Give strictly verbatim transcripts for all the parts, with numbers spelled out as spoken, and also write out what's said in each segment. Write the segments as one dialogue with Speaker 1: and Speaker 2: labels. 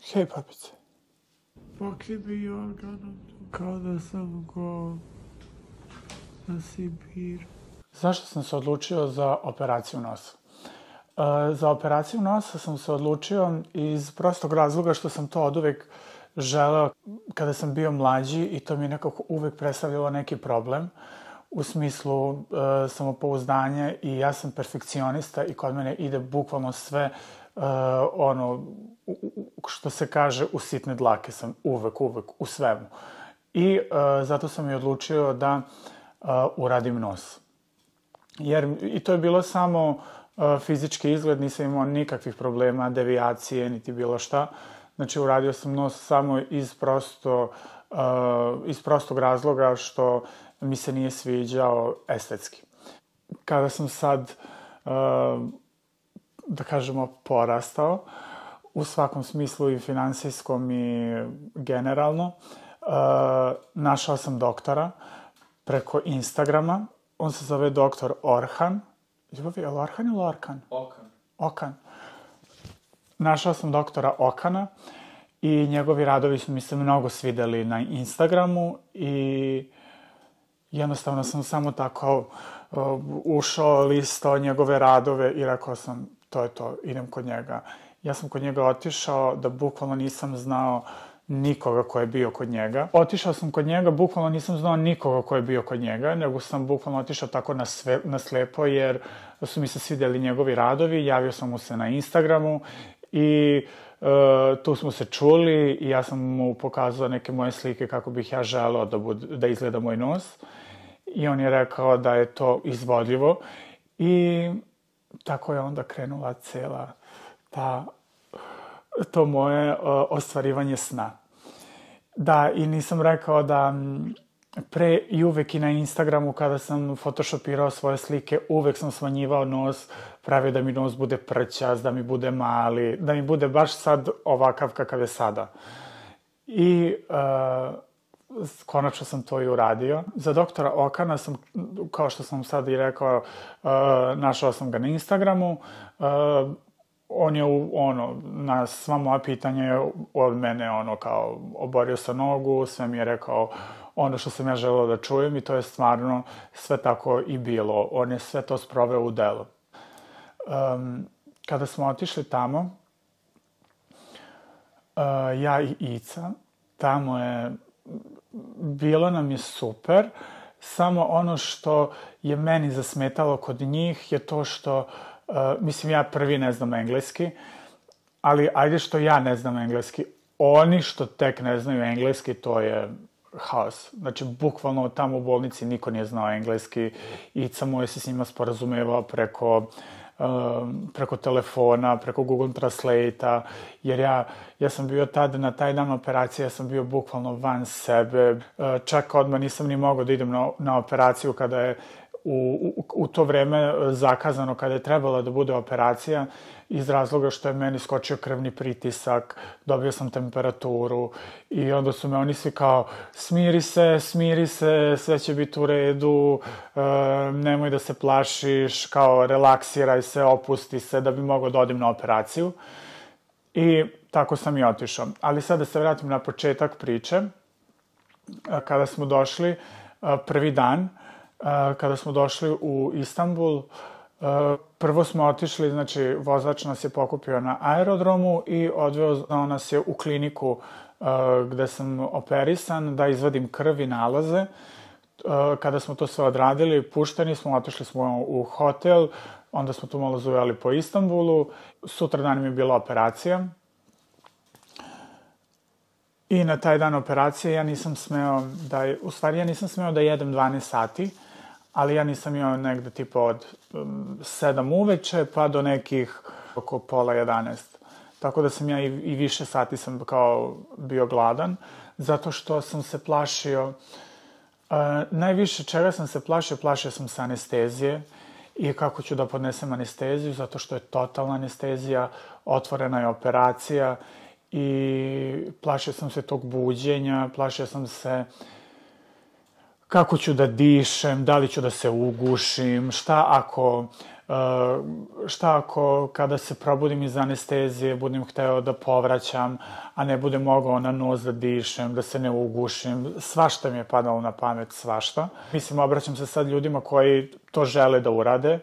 Speaker 1: Hej, papice.
Speaker 2: Pokri mi organom kao da sam go na Sibir.
Speaker 1: Zašto sam se odlučio za operaciju nosa? E, za operaciju nosa sam se odlučio iz prostog razloga što sam to oduvek želeo kada sam bio mlađi i to mi je nekako uvek predstavljalo neki problem u smislu e, samopouzdanja i ja sam perfekcionista i kod mene ide bukvalno sve e, ono što se kaže u sitne dlake sam uvek, uvek u svemu. I e, zato sam i odlučio da e, uradim nos. Jer i to je bilo samo uh, fizički izgled, nisam imao nikakvih problema, devijacije, niti bilo šta. Znači, uradio sam nos samo iz, prosto, uh, iz prostog razloga što mi se nije sviđao estetski. Kada sam sad, uh, da kažemo, porastao, u svakom smislu i finansijskom i generalno, uh, našao sam doktora preko Instagrama. On se zove doktor Orhan. Ljubavi, je li Orhan ili Orkan?
Speaker 3: Okan.
Speaker 1: Okan. Našao sam doktora Okana i njegovi radovi su mi se mnogo svideli na Instagramu i jednostavno sam samo tako uh, ušao, listao njegove radove i rekao sam, to je to, idem kod njega. Ja sam kod njega otišao da bukvalno nisam znao nikoga ko je bio kod njega. Otišao sam kod njega, bukvalno nisam znao nikoga ko je bio kod njega, nego sam bukvalno otišao tako na, sve, na slepo, jer su mi se svidjeli njegovi radovi, javio sam mu se na Instagramu i e, tu smo se čuli i ja sam mu pokazao neke moje slike kako bih ja želeo da, bud, da izgleda moj nos. I on je rekao da je to izvodljivo i tako je onda krenula cela ta to moje uh, ostvarivanje sna. Da, i nisam rekao da pre i uvek i na Instagramu kada sam photoshopirao svoje slike, uvek sam smanjivao nos, pravio da mi nos bude prćast, da mi bude mali, da mi bude baš sad ovakav kakav je sada. I uh, konačno sam to i uradio. Za doktora Okana sam, kao što sam sad i rekao, uh, našao sam ga na Instagramu. Uh, On je, ono, na sva moja pitanja je od mene, ono, kao, oborio sa nogu, sve mi je rekao ono što sam ja želeo da čujem i to je stvarno sve tako i bilo. On je sve to sproveo u delo. Um, kada smo otišli tamo, uh, ja i Ica, tamo je, bilo nam je super, samo ono što je meni zasmetalo kod njih je to što Uh, mislim, ja prvi ne znam engleski, ali ajde što ja ne znam engleski. Oni što tek ne znaju engleski, to je haos. Znači, bukvalno tamo u bolnici niko nije znao engleski. Ica mu je se s njima sporazumevao preko, uh, preko telefona, preko Google Translate-a, jer ja, ja sam bio tada na taj dan operacije, ja sam bio bukvalno van sebe. Uh, čak odmah nisam ni mogao da idem na, na operaciju kada je U, u, u to vreme zakazano kada je trebala da bude operacija iz razloga što je meni skočio krvni pritisak, dobio sam temperaturu i onda su me oni svi kao smiri se, smiri se, sve će biti u redu, e, nemoj da se plašiš, kao relaksiraj se, opusti se da bi mogao da odim na operaciju. I tako sam i otišao. Ali sad da se vratim na početak priče. Kada smo došli prvi dan, Uh, kada smo došli u Istanbul, uh, prvo smo otišli, znači vozač nas je pokupio na aerodromu i odveo nas je u kliniku uh, gde sam operisan da izvadim krv i nalaze. Uh, kada smo to sve odradili, pušteni smo, otišli smo u hotel, onda smo tu malo zujali po Istanbulu. Sutra dan mi je bila operacija. I na taj dan operacije ja nisam smeo da, u stvari ja nisam smeo da jedem dvanaest sati, ali ja nisam imao negde tipa od um, sedam uveče pa do nekih oko pola jedanaest. Tako da sam ja i, i više sati sam kao bio gladan, zato što sam se plašio, uh, najviše čega sam se plašio, plašio sam se anestezije i kako ću da podnesem anesteziju, zato što je totalna anestezija, otvorena je operacija i plašio sam se tog buđenja, plašio sam se kako ću da dišem, da li ću da se ugušim, šta ako šta ako kada se probudim iz anestezije budem hteo da povraćam, a ne budem mogao na nos da dišem, da se ne ugušim. Svašta mi je padalo na pamet, svašta. Mislim, obraćam se sad ljudima koji to žele da urade,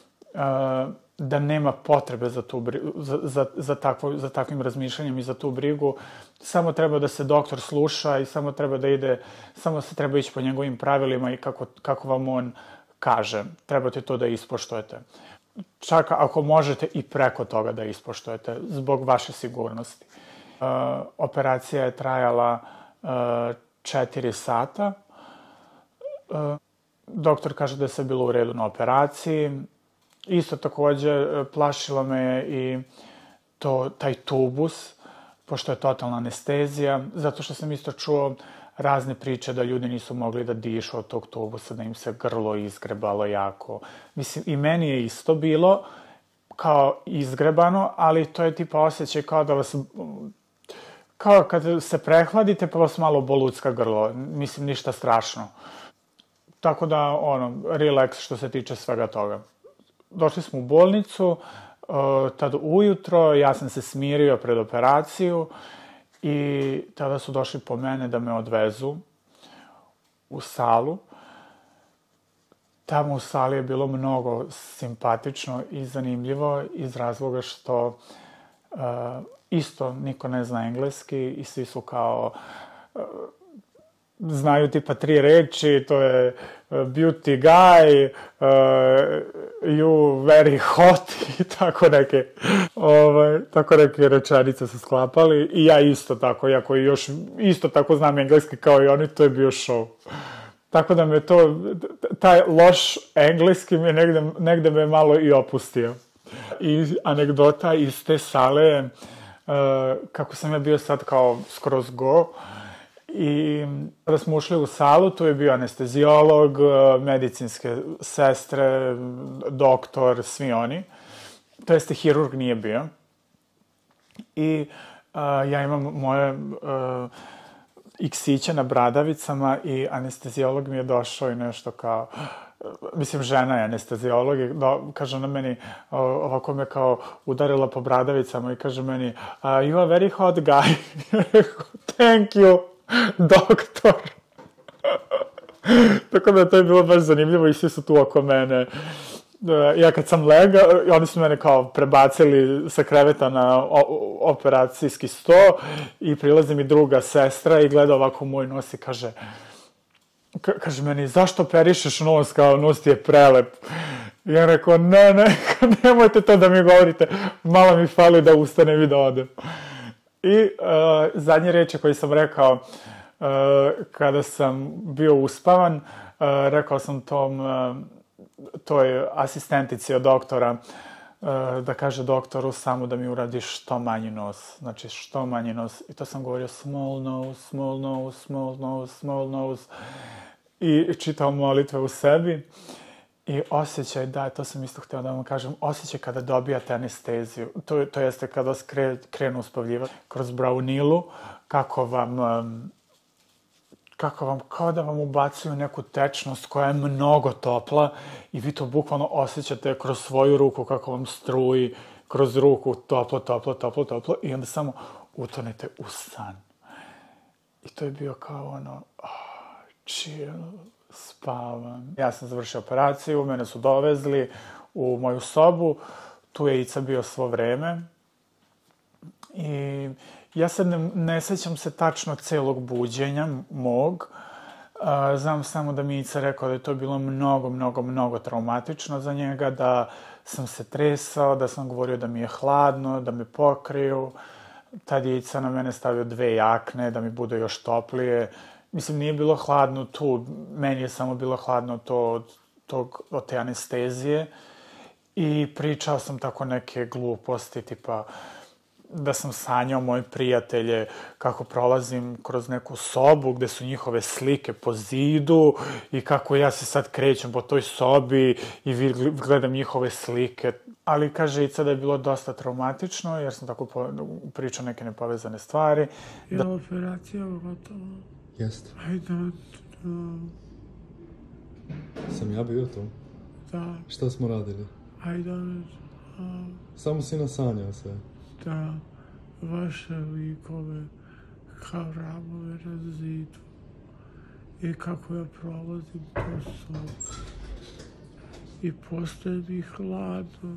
Speaker 1: da nema potrebe za, tu, za, za, za, takvo, za takvim razmišljanjem i za tu brigu. Samo treba da se doktor sluša i samo treba da ide, samo se treba ići po njegovim pravilima i kako, kako vam on kaže. Trebate to da ispoštujete. Čak ako možete i preko toga da ispoštujete, zbog vaše sigurnosti. Uh, operacija je trajala uh, četiri sata. Uh, doktor kaže da je sve bilo u redu na operaciji. Isto takođe, plašilo me je i to, taj tubus, pošto je totalna anestezija, zato što sam isto čuo razne priče da ljudi nisu mogli da dišu od tog tubusa, da im se grlo izgrebalo jako. Mislim, i meni je isto bilo kao izgrebano, ali to je tipa osjećaj kao da vas, kao kad se prehladite pa vas malo bolucka grlo. Mislim, ništa strašno. Tako da, ono, relax što se tiče svega toga. Došli smo u bolnicu, tada ujutro, ja sam se smirio pred operaciju i tada su došli po mene da me odvezu u salu. Tamo u sali je bilo mnogo simpatično i zanimljivo iz razloga što uh, isto niko ne zna engleski i svi su kao... Uh, znaju tipa tri reči, to je beauty guy, uh, you very hot i tako neke, ovaj, tako neke rečenice su sklapali i ja isto tako, iako još isto tako znam engleski kao i oni, to je bio show. Tako da me to, taj loš engleski me negde, negde me malo i opustio. I anegdota iz te sale, uh, kako sam ja bio sad kao skroz go, i kada smo ušli u salu, tu je bio anesteziolog, medicinske sestre, doktor, svi oni. To jeste, hirurg nije bio. I uh, ja imam moje uh, iksiće na bradavicama i anesteziolog mi je došao i nešto kao... Mislim, žena je anesteziolog i do, kaže na meni, ovako me kao udarila po bradavicama i kaže meni, uh, you are very hot guy. Thank you. Doktor. Tako da to je bilo baš zanimljivo i svi su tu oko mene. Ja kad sam legao, oni su mene kao prebacili sa kreveta na operacijski sto i prilazi mi druga sestra i gleda ovako u moj nos i kaže, kaže meni, zašto operišeš nos, kao nos ti je prelep. I ja rekao, ne, ne, nemojte to da mi govorite, malo mi fali da ustanem i da odem. I uh, zadnje reči koje sam rekao uh, kada sam bio uspavan, uh, rekao sam tom, uh, toj asistentici od doktora, uh, da kaže doktoru samo da mi uradi što manji nos. Znači što manji nos. I to sam govorio small nose, small nose, small nose, small nose. I čitao molitve u sebi. I osjećaj, da, to sam isto htio da vam kažem, osjećaj kada dobijate anesteziju, to, to jeste kada vas kre, krenu uspavljivati kroz braunilu, kako vam, kako vam, kao da vam ubacuju neku tečnost koja je mnogo topla i vi to bukvalno osjećate kroz svoju ruku, kako vam struji kroz ruku, toplo, toplo, toplo, toplo, i onda samo utonete u san. I to je bio kao ono, oh, chill, spavam. Ja sam završio operaciju, mene su dovezli u moju sobu, tu je Ica bio svo vreme. I ja sad ne, ne sećam se tačno celog buđenja mog. Uh, znam samo da mi Ica rekao da je to bilo mnogo, mnogo, mnogo traumatično za njega, da sam se tresao, da sam govorio da mi je hladno, da me pokriju. Tad je Ica na mene stavio dve jakne, da mi bude još toplije. Mislim, nije bilo hladno tu, meni je samo bilo hladno to od, tog, od te anestezije. I pričao sam tako neke gluposti, tipa da sam sanjao moje prijatelje, kako prolazim kroz neku sobu gde su njihove slike po zidu i kako ja se sad krećem po toj sobi i gledam njihove slike. Ali kaže Ica da je bilo dosta traumatično, jer sam tako po, pričao neke nepovezane stvari.
Speaker 2: Je
Speaker 1: da...
Speaker 2: operacija gotova?
Speaker 3: Jeste.
Speaker 2: Ajde, da...
Speaker 3: Sam ja bio tu?
Speaker 2: Da.
Speaker 3: Šta smo radili?
Speaker 2: A i danas, a,
Speaker 3: Samo si nasanjao sve.
Speaker 2: da vaše likove kao ramove na zidu i kako ja prolazim to sobu i postaje mi hladno,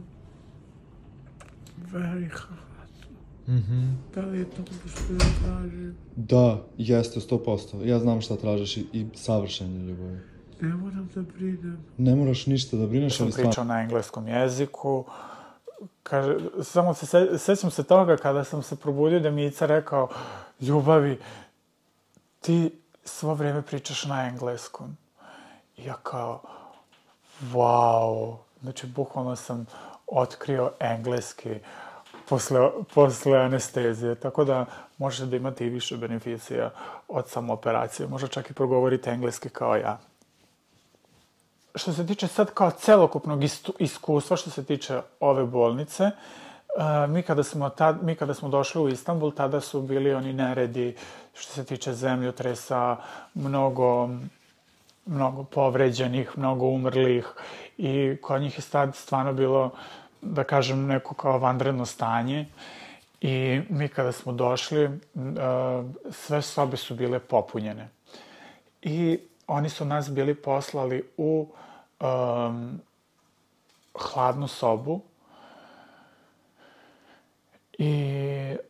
Speaker 2: very hladno.
Speaker 3: Mhm.
Speaker 2: Da li je to što ja tražim?
Speaker 3: Da, jeste, sto posto. Ja znam šta tražiš i, i savršenje ljubavi.
Speaker 2: Ne moram da brinem.
Speaker 3: Ne moraš ništa da brineš,
Speaker 1: Sam
Speaker 3: ali stvarno.
Speaker 1: pričao na engleskom jeziku. Kaže, samo se se, sećam se toga kada sam se probudio da mi je Ica rekao, ljubavi, ti svo vreme pričaš na engleskom. I ja kao, wow, znači bukvalno sam otkrio engleski posle, posle anestezije, tako da možete da imate i više beneficija od samooperacije. Možda čak i progovorite engleski kao ja. Što se tiče sad kao celokupnog iskustva, što se tiče ove bolnice, uh, mi, kada smo tad, mi kada smo došli u Istanbul, tada su bili oni neredi što se tiče zemljotresa, mnogo, mnogo povređenih, mnogo umrlih i kod njih je sad stvarno bilo, da kažem, neko kao vanredno stanje. I mi kada smo došli, uh, sve sobe su bile popunjene. I oni su nas bili poslali u um, hladnu sobu i,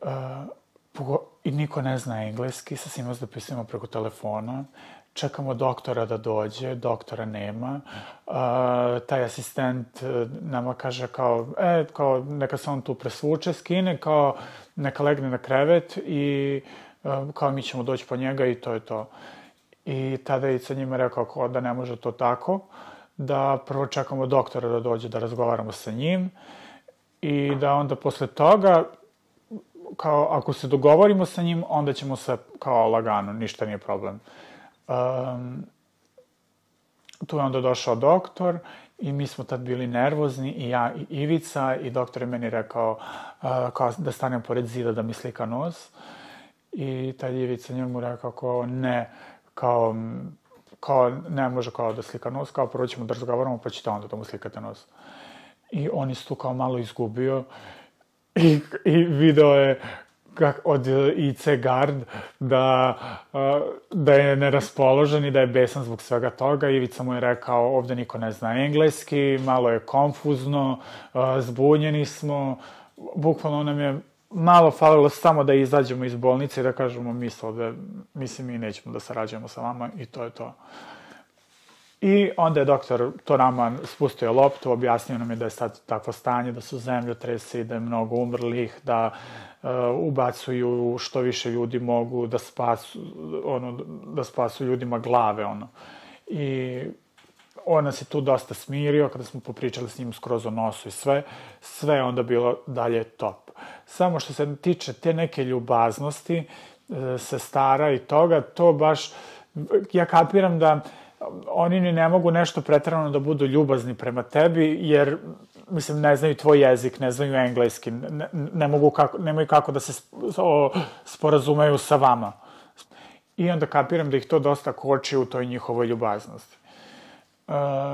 Speaker 1: uh, i niko ne zna engleski, sa svima se dopisujemo preko telefona, čekamo doktora da dođe, doktora nema, uh, taj asistent nama kaže kao, e, kao, neka se on tu presvuče, skine, kao, neka legne na krevet i uh, kao mi ćemo doći po njega i to je to. I tada je Ica njima rekao kao da ne može to tako, da prvo čekamo doktora da dođe da razgovaramo sa njim i da onda posle toga, kao ako se dogovorimo sa njim, onda ćemo se kao lagano, ništa nije problem. Um, tu je onda došao doktor i mi smo tad bili nervozni i ja i Ivica i doktor je meni rekao uh, kao da stanem pored zida da mi slika nos i tad je Ivica njemu rekao kao ne, kao, kao ne može kao da slika nos, kao prvo ćemo da razgovaramo pa ćete onda da mu slikate nos. I on je tu kao malo izgubio i, i video je kak, od Ice Gard da, da je neraspoložen i da je besan zbog svega toga. Ivica mu je rekao ovde niko ne zna engleski, malo je konfuzno, zbunjeni smo, bukvalno nam je malo falilo samo da izađemo iz bolnice i da kažemo mi se ovde, mislim mi nećemo da sarađujemo sa vama i to je to. I onda je doktor to nama spustio loptu, objasnio nam je da je sad takvo stanje, da su zemljotresi, da je mnogo umrlih, da uh, ubacuju što više ljudi mogu, da spasu, ono, da spasu ljudima glave, ono. I on nas je tu dosta smirio, kada smo popričali s njim skroz o nosu i sve, sve je onda bilo dalje top. Samo što se tiče te neke ljubaznosti, sestara i toga, to baš, ja kapiram da oni ni ne mogu nešto preterano da budu ljubazni prema tebi, jer, mislim, ne znaju tvoj jezik, ne znaju engleski, ne, ne mogu kako, nemaju kako da se o, sporazumeju sa vama. I onda kapiram da ih to dosta koči u toj njihovoj ljubaznosti. Uh,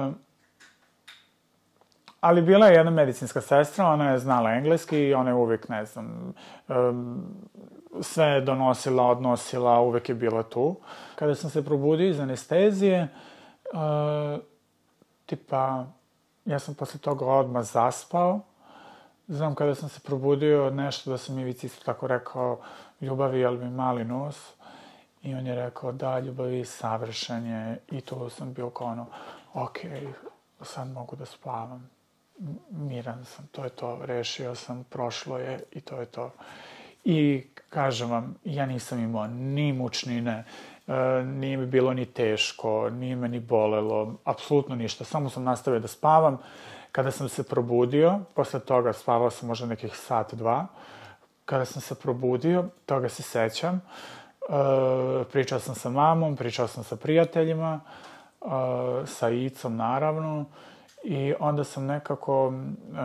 Speaker 1: ali bila je jedna medicinska sestra, ona je znala engleski i ona je uvijek, ne znam, um, sve je donosila, odnosila, uvek je bila tu. Kada sam se probudio iz anestezije, uh, tipa, ja sam posle toga odmah zaspao. Znam, kada sam se probudio od nešto da sam Ivici isto tako rekao, ljubavi, jel mi mali nos? I on je rekao, da, ljubavi, savršen je. I tu sam bio kao ono, okej, sad mogu da spavam. Miran sam, to je to, rešio sam, prošlo je i to je to. I kažem vam, ja nisam imao ni mučnine, nije mi bilo ni teško, nije me ni bolelo, apsolutno ništa, samo sam nastavio da spavam. Kada sam se probudio, posle toga spavao sam možda nekih sat, dva, kada sam se probudio, toga se sećam, pričao sam sa mamom, pričao sam sa prijateljima, sa Icom naravno, i onda sam nekako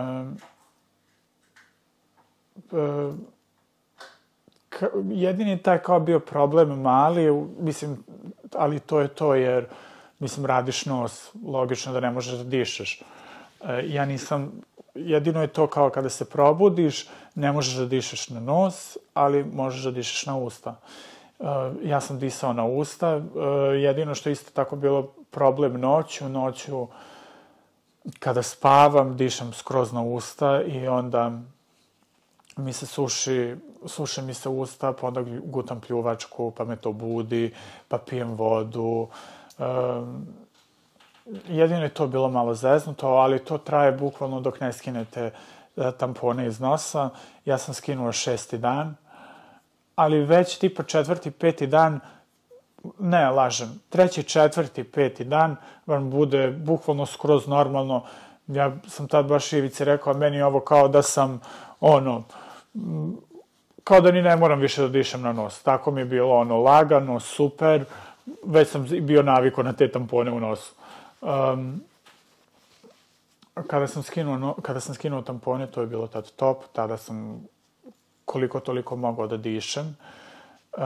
Speaker 1: jedini taj kao bio problem mali, mislim, ali to je to jer, mislim, radiš nos, logično da ne možeš da dišeš. Ja nisam jedino je to kao kada se probudiš, ne možeš da dišeš na nos, ali možeš da dišeš na usta. Ja sam disao na usta, jedino što je isto tako bilo problem noću, noću kada spavam, dišem skroz na usta i onda mi se suši, suše mi se usta, pa onda gutam pljuvačku, pa me to budi, pa pijem vodu. Um, jedino je to bilo malo zeznuto, ali to traje bukvalno dok ne skinete tampone iz nosa. Ja sam skinuo šesti dan, ali već tipa četvrti, peti dan, ne, lažem, treći, četvrti, peti dan vam bude bukvalno skroz normalno. Ja sam tad baš Ivici rekao, meni je ovo kao da sam, ono, kao da ni ne moram više da dišem na nos. Tako mi je bilo, ono, lagano, super, već sam bio naviko na te tampone u nosu. Um, kada sam skinuo, no, kada sam skinuo tampone, to je bilo tad top, tada sam koliko toliko mogao da dišem. Uh,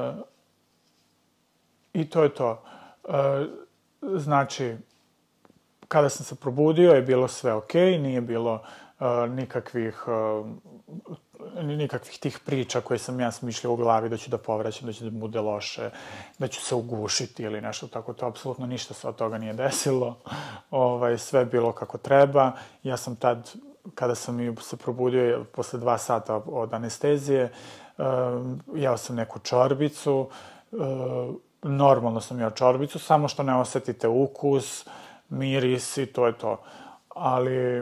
Speaker 1: I to je to. Uh, znači, kada sam se probudio je bilo sve okej, nije bilo uh, nikakvih, uh, nikakvih tih priča koje sam ja smišljao u glavi da ću da povraćam, da će da bude loše, da ću se ugušiti ili nešto tako. To apsolutno ništa se od toga nije desilo. Ovaj, sve je bilo kako treba. Ja sam tad, kada sam se probudio posle dva sata od anestezije, uh, jeo sam neku čorbicu, uh, normalno sam jeo čorbicu, samo što ne osetite ukus, miris i to je to. Ali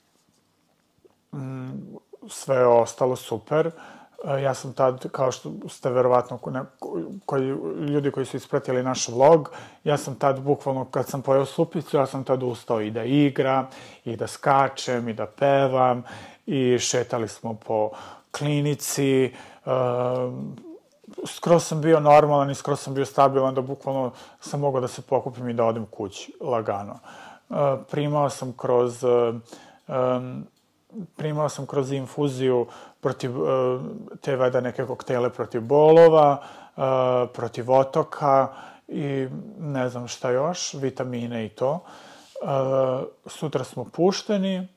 Speaker 1: mm, sve je ostalo super. Ja sam tad, kao što ste verovatno koji, ljudi koji su ispratili naš vlog, ja sam tad bukvalno kad sam pojeo supicu, ja sam tad ustao i da igram, i da skačem, i da pevam, i šetali smo po klinici, uh, skroz sam bio normalan i skroz sam bio stabilan, da bukvalno sam mogao da se pokupim i da odem kući, lagano. Uh, primao sam kroz... Uh, um, primao sam kroz infuziju protiv uh, te vada neke koktele protiv bolova, uh, protiv otoka i ne znam šta još, vitamine i to. Uh, sutra smo pušteni.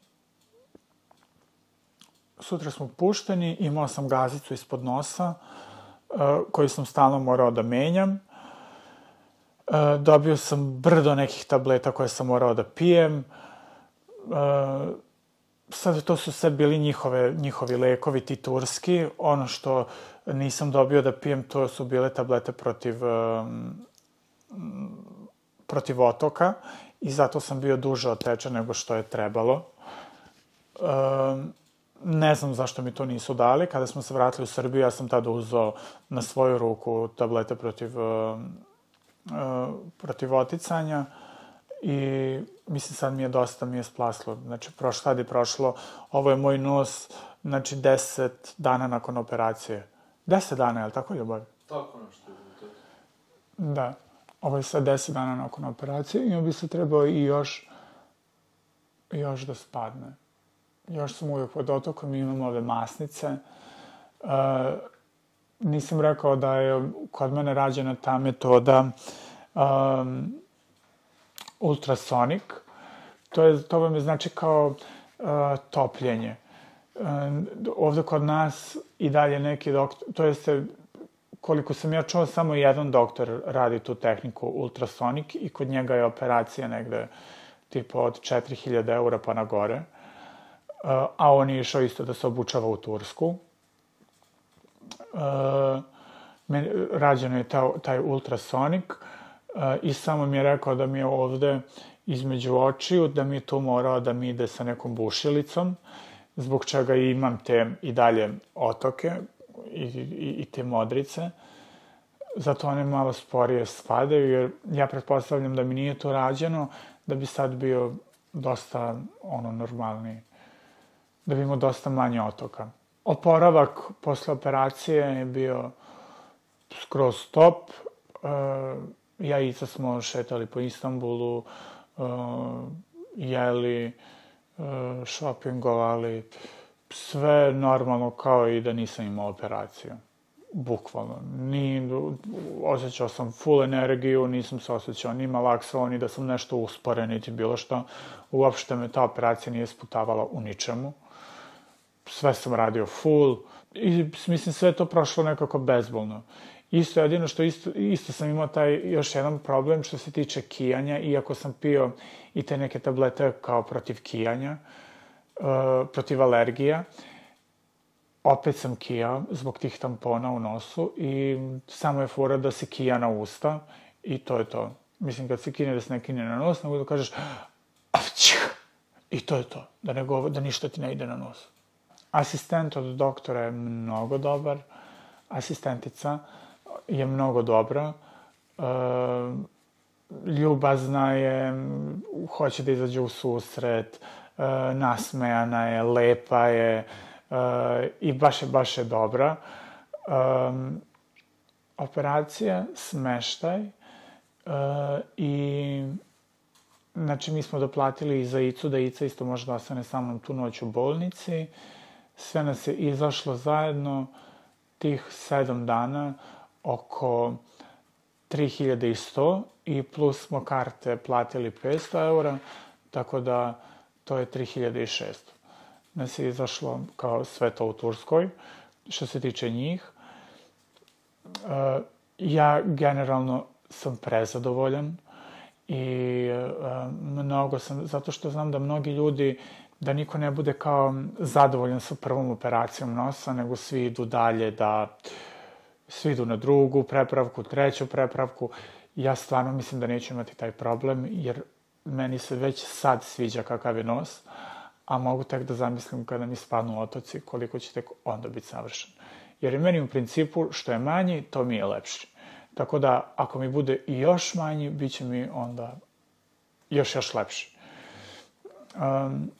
Speaker 1: Sutra smo pušteni, imao sam gazicu ispod nosa, uh, koju sam stalno morao da menjam. Uh, dobio sam brdo nekih tableta koje sam morao da pijem. Uh, Sad to su sve bili njihove, njihovi lekovi, ti turski. Ono što nisam dobio da pijem, to su bile tablete protiv, um, protiv otoka i zato sam bio duže otečen nego što je trebalo. Um, ne znam zašto mi to nisu dali. Kada smo se vratili u Srbiju, ja sam tada uzeo na svoju ruku tablete protiv, uh, uh, protiv oticanja. I mislim sad mi je dosta, mi je splaslo. Znači, prošlo, sad je prošlo, ovo je moj nos, znači, deset dana nakon operacije. Deset dana, je li tako, Ljubav?
Speaker 3: Tako nešto je to.
Speaker 1: Da, ovo je sad deset dana nakon operacije i on bi se trebao i još, još da spadne. Još sam uvijek pod otokom, imam ove masnice. Uh, nisam rekao da je kod mene rađena ta metoda um, ultrasonik, to, je, to vam je znači kao uh, topljenje. Uh, ovde kod nas i dalje neki doktor, to je koliko sam ja čuo, samo jedan doktor radi tu tehniku ultrasonik i kod njega je operacija negde tipa od četiri hiljade eura pa na gore. Uh, a on je išao isto da se obučava u Tursku. Uh, men, rađeno je ta, taj ultrasonik. Uh, i samo mi je rekao da mi je ovde između očiju, da mi je tu morao da mi ide sa nekom bušilicom, zbog čega imam te i dalje otoke i, i, i te modrice. Zato one malo sporije spadaju, jer ja pretpostavljam da mi nije to rađeno, da bi sad bio dosta ono normalni, da bi imao dosta manje otoka. Oporavak posle operacije je bio skroz top. Uh, Ja i Ica smo šetali po Istanbulu, uh, jeli, uh, šopingovali, sve normalno kao i da nisam imao operaciju. bukvalno. Ni, osjećao sam full energiju, nisam se osjećao ni malaksao, ni da sam nešto usporen, niti bilo što. Uopšte me ta operacija nije sputavala u ničemu. Sve sam radio full i mislim sve to prošlo nekako bezbolno. Isto jedino što isto, isto sam imao taj još jedan problem što se tiče kijanja, iako sam pio i te neke tablete kao protiv kijanja, uh, protiv alergija, opet sam kijao zbog tih tampona u nosu i samo je fora da se kija na usta i to je to. Mislim, kad se kine, da se ne kine na nos, nego da kažeš avčih, i to je to, da, ne govor, da ništa ti ne ide na nos. Asistent od doktora je mnogo dobar, asistentica je mnogo dobra, e, ljubazna je, hoće da izađe u susret, e, nasmejana je, lepa je, e, i baš je, baš je dobra. E, operacija, smeštaj, e, i znači mi smo doplatili i za Icu, da Ica isto može da ostane sa mnom tu noć u bolnici. Sve nas je izašlo zajedno tih sedam dana oko tri hiljade sto i plus smo karte platili petsto eura, tako da to je tri hiljade šesto. Nas je izašlo kao sve to u Turskoj, što se tiče njih. Uh, ja generalno sam prezadovoljan i uh, mnogo sam, zato što znam da mnogi ljudi, da niko ne bude kao zadovoljan sa prvom operacijom nosa, nego svi idu dalje, da svi idu na drugu prepravku, treću prepravku. Ja stvarno mislim da neću imati taj problem, jer meni se već sad sviđa kakav je nos, a mogu tek da zamislim kada mi spadnu otoci koliko će tek onda biti savršen. Jer je meni u principu što je manji, to mi je lepši. Tako da ako mi bude i još manji, bit će mi onda još još lepši. Um,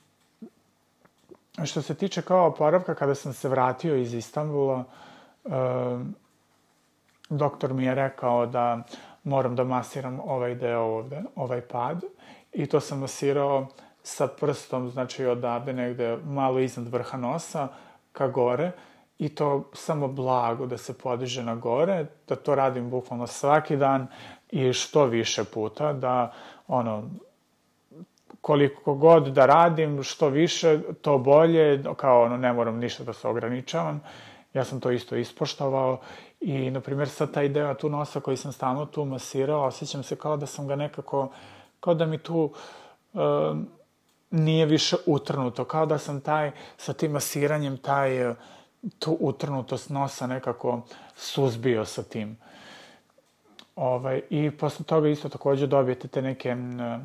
Speaker 1: što se tiče kao oporavka, kada sam se vratio iz Istanbula, um, doktor mi je rekao da moram da masiram ovaj deo ovde, ovaj pad, i to sam masirao sa prstom, znači odavde negde malo iznad vrha nosa ka gore, i to samo blago da se podiže na gore, da to radim bukvalno svaki dan i što više puta, da ono, koliko god da radim, što više, to bolje, kao ono, ne moram ništa da se ograničavam. Ja sam to isto ispoštovao i, na primjer, sad taj deo tu nosa koji sam stalno tu masirao, osjećam se kao da sam ga nekako, kao da mi tu uh, nije više utrnuto, kao da sam taj, sa tim masiranjem, taj, tu utrnutost nosa nekako suzbio sa tim. Ovaj, i posle toga isto takođe dobijete te neke uh,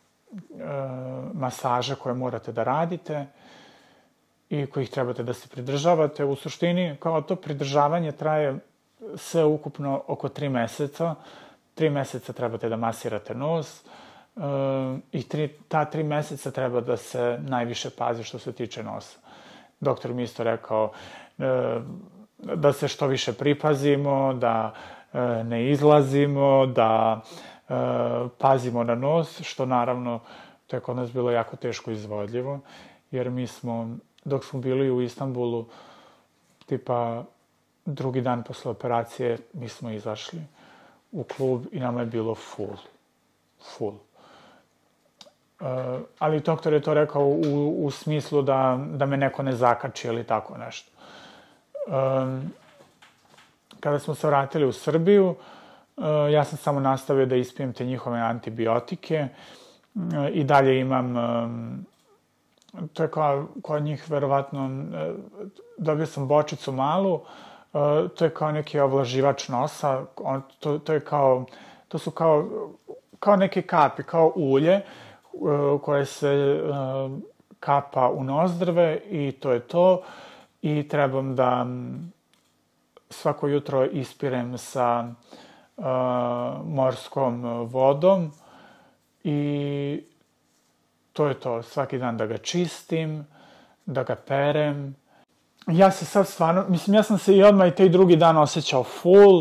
Speaker 1: masaže koje morate da radite i kojih trebate da se pridržavate. U suštini, kao to pridržavanje traje sve ukupno oko tri meseca. Tri meseca trebate da masirate nos uh, i tri, ta tri meseca treba da se najviše pazi što se tiče nosa. Doktor mi isto rekao uh, da se što više pripazimo, da uh, ne izlazimo, da uh, pazimo na nos, što naravno to je kod nas bilo jako teško izvodljivo, jer mi smo, dok smo bili u Istanbulu, tipa drugi dan posle operacije, mi smo izašli u klub i nama je bilo full. Full. Uh, ali doktor je to rekao u, u smislu da, da me neko ne zakači ili tako nešto. Um, kada smo se vratili u Srbiju, uh, ja sam samo nastavio da ispijem te njihove antibiotike uh, i dalje imam... Um, to je kao kod njih, verovatno, uh, dobio sam bočicu malu, uh, to je kao neki ovlaživač nosa, on, to, to je kao... To su kao, kao neke kapi, kao ulje, koje se uh, kapa u nozdrve i to je to. I trebam da svako jutro ispirem sa uh, morskom vodom i to je to. Svaki dan da ga čistim, da ga perem. Ja se sad stvarno, mislim, ja sam se i odmah i taj drugi dan osjećao full,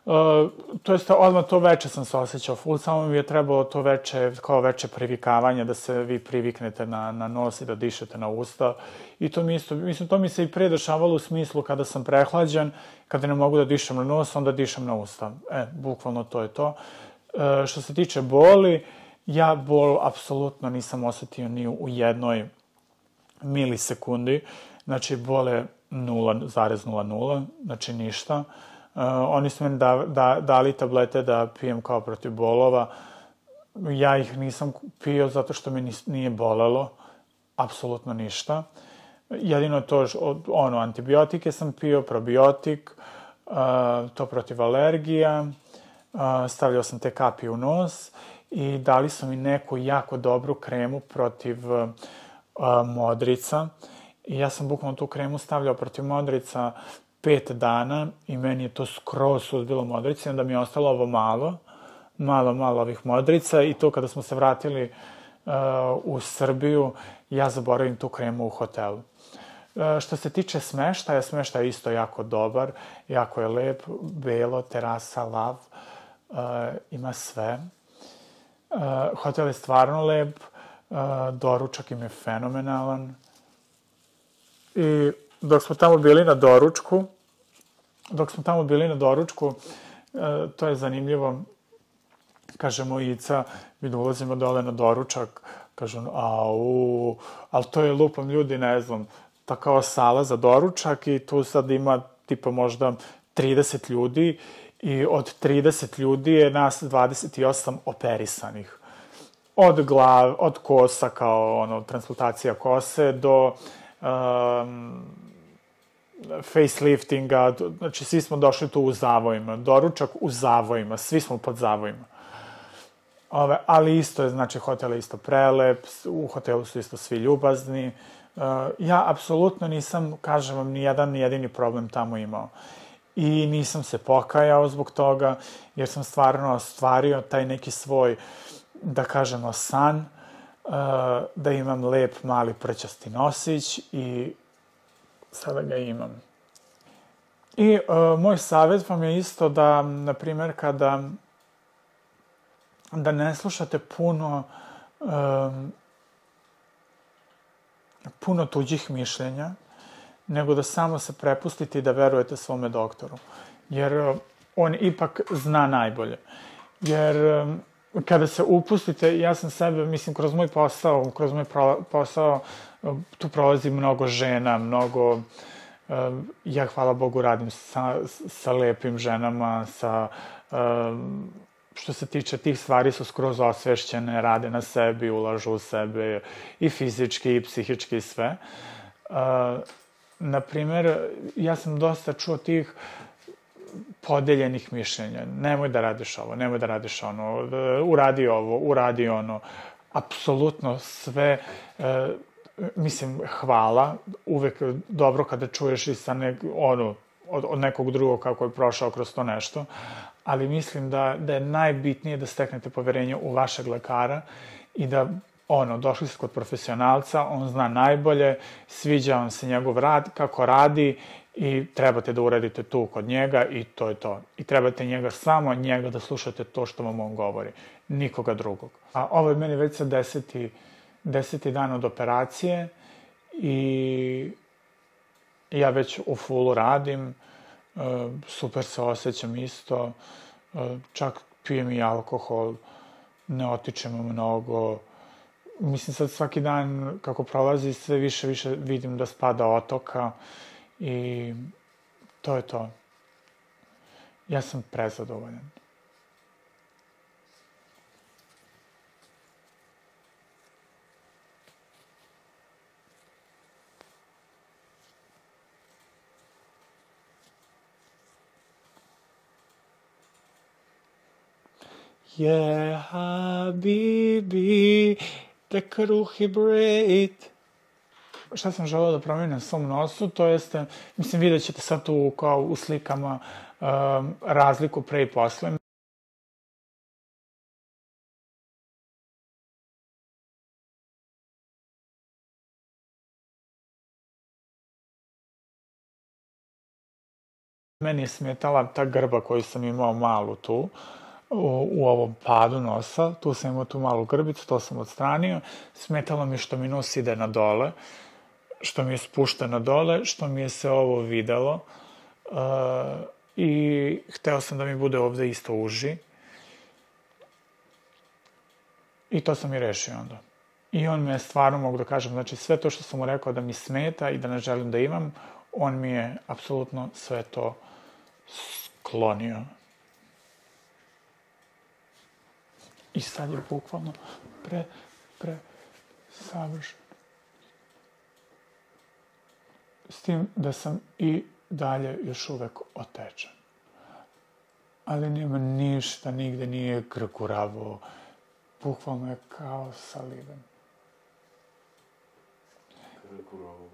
Speaker 1: to jest odmah to veče sam se osjećao full, samo mi je trebalo to veče, kao veče privikavanje, da se vi priviknete na, na nos i da dišete na usta. I to mi isto, mislim, to mi se i pre dešavalo u smislu kada sam prehlađen, kada ne mogu da dišem na nos, onda dišem na usta. E, bukvalno to je to. E, što se tiče boli, ja bol apsolutno nisam osetio ni u jednoj milisekundi. Znači, bol je nula zarez nula nula, znači ništa. Uh, oni su meni da, da, dali tablete da pijem kao protiv bolova. Ja ih nisam pio zato što mi nis, nije bolelo. Apsolutno ništa. Jedino to, ono, antibiotike sam pio, probiotik, uh, to protiv alergija. Uh, stavljao sam te kapi u nos i dali su mi neku jako dobru kremu protiv uh, modrica. I ja sam bukvalno tu kremu stavljao protiv modrica pet dana i meni je to skroz suzbilo modrice, onda mi je ostalo ovo malo, malo, malo ovih modrica i to kada smo se vratili uh, u Srbiju, ja zaboravim tu kremu u hotelu. Uh, što se tiče smeštaja, smeštaj je isto jako dobar, jako je lep, belo, terasa, lav, uh, ima sve. Uh, hotel je stvarno lep, uh, doručak im je fenomenalan. I dok smo tamo bili na doručku, dok smo tamo bili na doručku, e, to je zanimljivo, kažemo Ica, mi dolazimo dole na doručak, kažem, au, ali to je lupom ljudi, ne znam, ta kao sala za doručak i tu sad ima tipa možda trideset ljudi i od trideset ljudi je nas dvadeset osam operisanih. Od glav, od kosa kao ono, transplantacija kose do um, faceliftinga, znači svi smo došli tu u zavojima, doručak u zavojima, svi smo pod zavojima. Ove, ali isto je, znači, hotel je isto prelep, u hotelu su isto svi ljubazni. Uh, ja apsolutno nisam, kažem vam, ni jedan jedini problem tamo imao. I nisam se pokajao zbog toga, jer sam stvarno ostvario taj neki svoj, da kažemo, san, uh, da imam lep mali prćasti nosić i sada ga imam. I uh, moj savjet vam je isto da, na primjer, kada da ne slušate puno um, puno tuđih mišljenja, nego da samo se prepustite i da verujete svome doktoru. Jer uh, on ipak zna najbolje. Jer um, kada se upustite, ja sam sebe, mislim, kroz moj posao, kroz moj pro, posao, tu prolazi mnogo žena, mnogo, ja, hvala Bogu, radim sa, sa lepim ženama, sa, što se tiče tih stvari, su skroz osvešćene, rade na sebi, ulažu u sebe, i fizički, i psihički, i sve. Naprimer, ja sam dosta čuo tih podeljenih mišljenja. Nemoj da radiš ovo, nemoj da radiš ono, uradi ovo, uradi ono. Apsolutno sve, e, mislim, hvala. Uvek dobro kada čuješ i sa nek, ono, od, od nekog drugog kako je prošao kroz to nešto, ali mislim da, da je najbitnije da steknete poverenje u vašeg lekara i da, ono, došli ste kod profesionalca, on zna najbolje, sviđa vam se njegov rad, kako radi, i trebate da uradite tu kod njega i to je to. I trebate njega, samo njega, da slušate to što vam on govori. Nikoga drugog. A ovo je meni već sa deseti, deseti dan od operacije i ja već u fullu radim, super se osjećam isto, čak pijem i alkohol, ne otičem mnogo. Mislim, sad svaki dan kako prolazi, sve više, više vidim da spada otoka. I to je to. Ja sam prezadovoljan. Je, habibi, tek ruhi brejt. Šta sam želeo da promenim na svom nosu, to jeste, mislim, vidjet ćete sad tu kao u slikama um, razliku pre i posle. Meni je smetala ta grba koju sam imao malu tu, u, u ovom padu nosa, tu sam imao tu malu grbicu, to sam odstranio. Smetalo mi što mi nos ide na dole, što mi je spušteno dole, što mi je se ovo videlo. Uh, I hteo sam da mi bude ovde isto uži. I to sam i rešio onda. I on me je stvarno, mogu da kažem, znači sve to što sam mu rekao da mi smeta i da ne želim da imam, on mi je apsolutno sve to sklonio. I sad je bukvalno pre, pre, savršeno. S tim da sam i dalje još uvek otečen. Ali nema ništa, nigde nije grguravo. Bukvalno je kao saliven.
Speaker 3: Grguravo?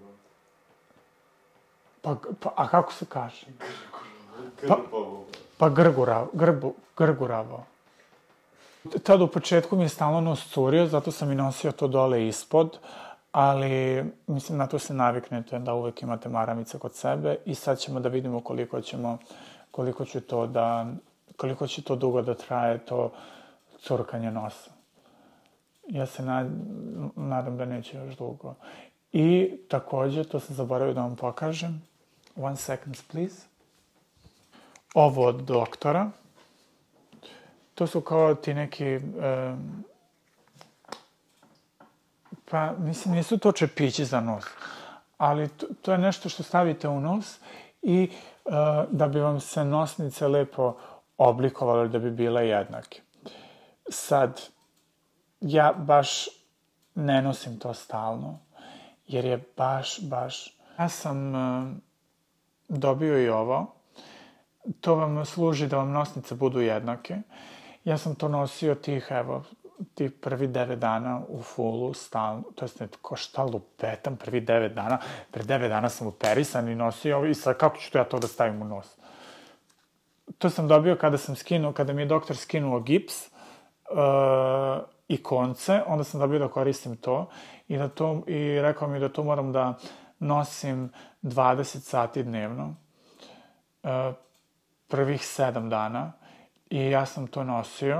Speaker 1: Pa, pa, a kako se kaže?
Speaker 3: Grguravo.
Speaker 1: Pa, pa grguravo, grbu, grguravo. Tad u početku mi je stalno nos curio, zato sam i nosio to dole ispod, ali mislim na to se naviknete da uvek imate maramice kod sebe i sad ćemo da vidimo koliko ćemo, koliko će to da, koliko će to dugo da traje to curkanje nosa. Ja se nad, nadam da neće još dugo. I takođe, to sam zaboravio da vam pokažem. One second, please. Ovo od doktora. To su kao ti neki... Um, pa, mislim, nisu to čepići za nos. Ali to, to je nešto što stavite u nos i uh, da bi vam se nosnice lepo oblikovale, da bi bile jednake. Sad, ja baš ne nosim to stalno, jer je baš, baš... Ja sam uh, dobio i ovo. To vam služi da vam nosnice budu jednake. Ja sam to nosio tih, evo, tih prvi devet dana u fullu, stalno, to jest ne, ko šta lupetam, prvi devet dana, pre devet dana sam operisan i nosio ovo, i sad kako ću to ja to da stavim u nos? To sam dobio kada sam skinuo, kada mi je doktor skinuo gips uh, i konce, onda sam dobio da koristim to i, da to, i rekao mi da to moram da nosim dvadeset sati dnevno, uh, prvih sedam dana, i ja sam to nosio,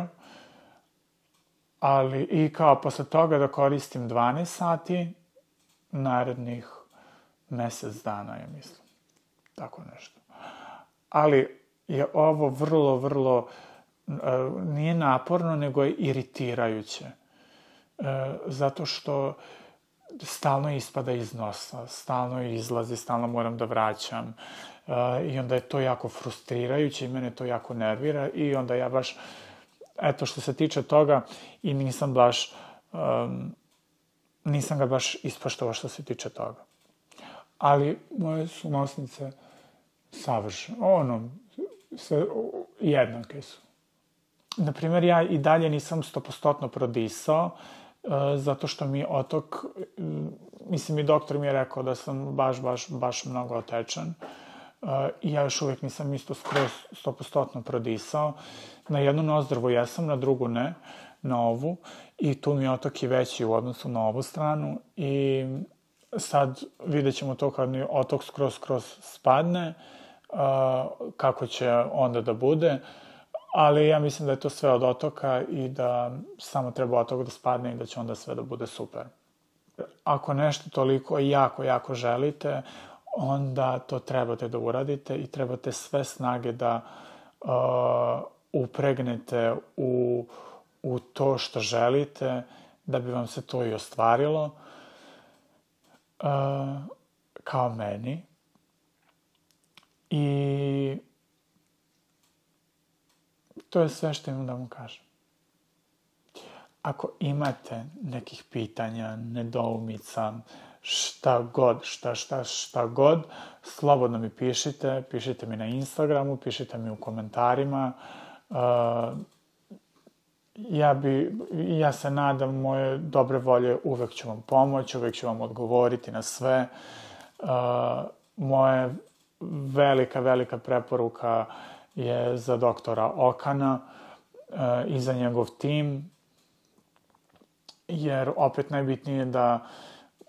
Speaker 1: ali i kao posle toga da koristim dvanaest sati, narednih mesec dana, ja mislim. Tako nešto. Ali je ovo vrlo, vrlo, nije naporno, nego je iritirajuće. Zato što stalno ispada iz nosa, stalno izlazi, stalno moram da vraćam. I onda je to jako frustrirajuće i mene to jako nervira i onda ja baš, eto što se tiče toga, i nisam baš, um, nisam ga baš ispoštovao što se tiče toga. Ali moje su nosnice savršene, ono, sve, jednake su. Naprimer, ja i dalje nisam stopostotno prodisao, uh, zato što mi otok, um, mislim i doktor mi je rekao da sam baš, baš, baš mnogo otečan. Uh, I ja još uvek nisam isto skroz stopostotno prodisao. Na jednu nozdrvu jesam, na drugu ne, na ovu. I tu mi je otok i veći u odnosu na ovu stranu. I sad vidjet ćemo to kad mi otok skroz, skroz spadne, uh, kako će onda da bude. Ali ja mislim da je to sve od otoka i da samo treba otok da spadne i da će onda sve da bude super. Ako nešto toliko jako, jako želite, onda to trebate da uradite i trebate sve snage da uh, upregnete u, u to što želite, da bi vam se to i ostvarilo, uh, kao meni. I to je sve što imam da vam kažem. Ako imate nekih pitanja, nedoumica, šta god, šta, šta, šta god, slobodno mi pišite, pišite mi na Instagramu, pišite mi u komentarima. Uh, ja bi, ja se nadam, moje dobre volje, uvek ću vam pomoći, uvek ću vam odgovoriti na sve. Uh, moje velika, velika preporuka je za doktora Okana uh, i za njegov tim, jer opet najbitnije je da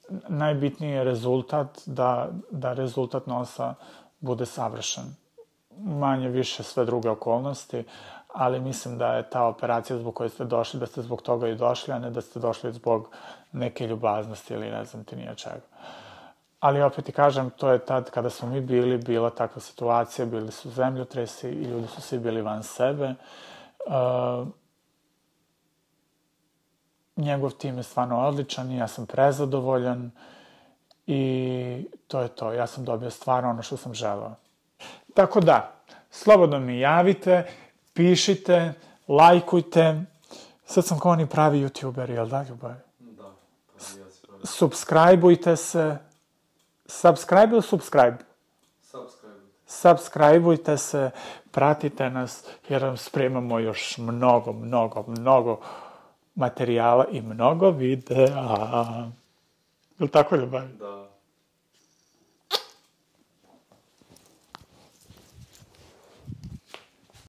Speaker 1: najbitniji je rezultat, da, da rezultat nosa bude savršen. manje više sve druge okolnosti, ali mislim da je ta operacija zbog koje ste došli, da ste zbog toga i došli, a ne da ste došli zbog neke ljubaznosti ili ne znam ti nije čega. Ali opet ti kažem, to je tad kada smo mi bili, bila takva situacija, bili su zemljotresi i ljudi su svi bili van sebe. Uh, njegov tim je stvarno odličan i ja sam prezadovoljan i to je to. Ja sam dobio stvarno ono što sam želeo. Tako da, slobodno mi javite, pišite, lajkujte. Sad sam kao oni pravi youtuberi, jel da, Ljubaj?
Speaker 3: Da, pa ja se pravi.
Speaker 1: Subscribeujte se. Subscribe ili subscribe?
Speaker 3: Subscribe.
Speaker 1: Subscribeujte se, pratite nas, jer vam spremamo još mnogo, mnogo, mnogo materijala i mnogo videa. Je li tako, Ljubaj?
Speaker 3: Da.